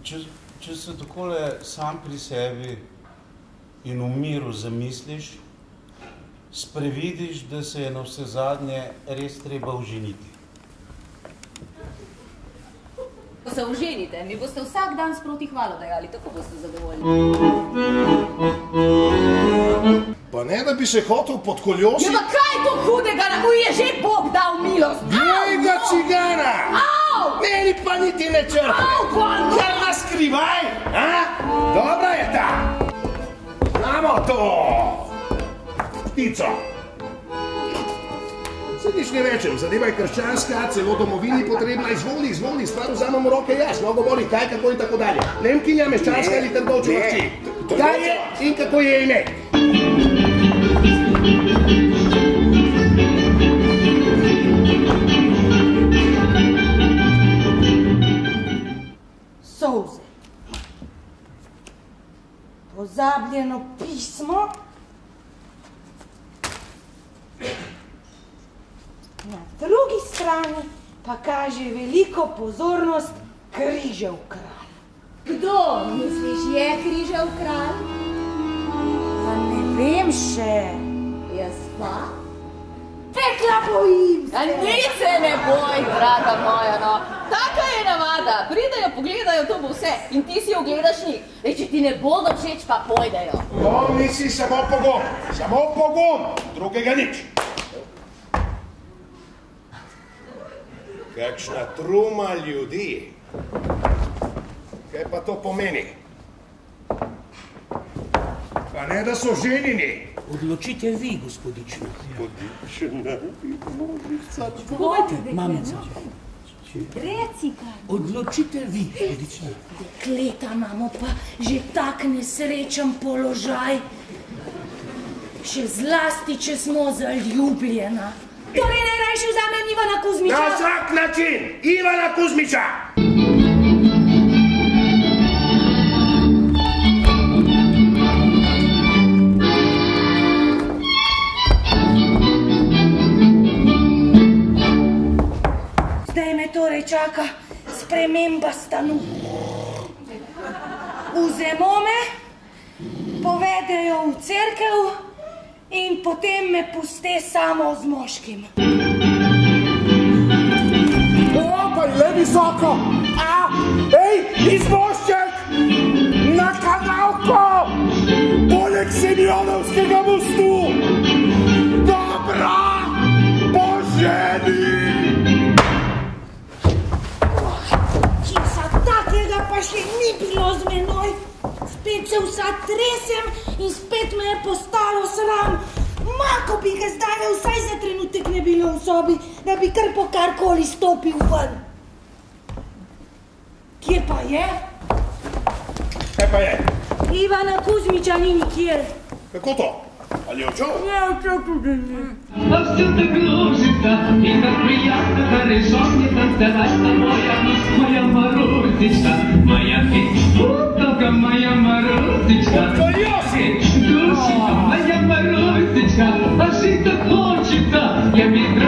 Če se takole sam pri sebi in v miru zamisliš, sprevidiš, da se je na vse zadnje res treba oženiti. Ko se oženite, mi boste vsak dan sproti hvalo dajali, tako boste zadovoljni. Pa ne, da bi se hotel podkoljosi? Ja, pa kaj to hudega, da mu je že Bog dal milost? Glej ga, cigana! Au! Meni pa niti ne črte! Au, pa no! Kar nas skrivaj, a? Dobra je ta! Znamo to! Ptico! Se nič ne rečem, zadeva je krščanska, celo domovini potrebna, izvoli, stvar vzamem v roke jaz, mnogo boli, kaj, kako in tako dalje. Nemkinja, meščanska ali trgovčeva hči. Kaj je in kako je ime? Solze. Pozabljeno pismo. Na drugi strani pa kaže veliko pozornost križev kralj. Kdo, misliš, je križev kralj? Pa ne vem še. Jaz pa? Pekla bojim se. Nič se ne boj, draga moja, no. Taka je navada. Pridejo, pogledajo, to bo vse. In ti si ogledaš njih. Če ti ne bodo všeč, pa pojdejo. To nisi samo pogum, drugega nič. Kakšna truma ljudi. Kaj pa to pomeni? Pa ne, da so ženjeni. Odločite vi, gospodična. Gospodična, božica. Povejte, mamica. Reci kaj. Odločite vi, gospodična. Dekleta imamo pa že tak nesrečen položaj. Še zlasti, če smo zaljubljena. Torej najrajši vzamem Ivana Kuzmiča. Na vsak način, Ivana Kuzmiča. Zdaj me torej čaka sprememba stanu. Vzemo me, povedejo v cerkev in potem me puste samo z moškim. O, pa je visoko! A, ej, izmošček! Na kanalko! Poleg Semjonovskega mostu! Dobra! Poženi! Česa takega pa še ni bilo z menoj. Spet se vsa tresem in spet me je postalo sram. Mako bi ga zdaj vsaj za trenutek ne bilo v sobi, da bi kar po karkoli stopil ven. Kje pa je? Kaj pa je? Ivana Kuzmiča ni nikjer. Kako to? Ali je odšel? Je odšel tudi ni. A vse te glužita in da prijatna, da rezonita, da rasta moja Maruzička, moja pitbutoga, moja Maruzička. Odkoljosi! Glužita, moja Maruzička, a si tako očita, ja mi